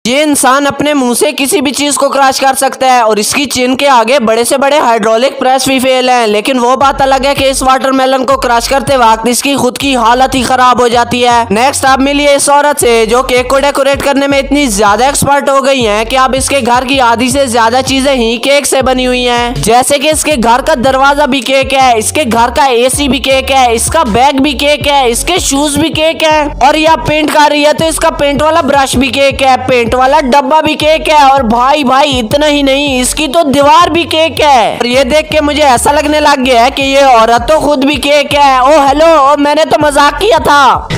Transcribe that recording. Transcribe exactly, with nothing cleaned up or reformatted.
ये इंसान अपने मुंह से किसी भी चीज को क्रश कर सकता है और इसकी चिन के आगे बड़े से बड़े हाइड्रोलिक प्रेस भी फेल हैं। लेकिन वो बात अलग है कि इस वाटरमेलन को क्रश करते वक्त इसकी खुद की हालत ही खराब हो जाती है। नेक्स्ट आप मिलिए इस औरत से जो केक को डेकोरेट करने में इतनी ज्यादा एक्सपर्ट हो गई है कि अब इसके घर की आधी से ज्यादा चीजें ही केक से बनी हुई हैं। जैसे कि इसके घर का दरवाजा भी केक है, इसके घर का एसी भी केक है, इसका बैग भी केक है, इसके शूज भी केक है, और यह पेंट कर रही है तो इसका पेंट वाला ब्रश भी केक है, पेंट वाला डब्बा भी केक है, और भाई भाई इतना ही नहीं, इसकी तो दीवार भी केक है। और ये देख के मुझे ऐसा लगने लग गया है कि ये औरत तो खुद भी केक है। ओ हेलो, मैंने तो मजाक किया था।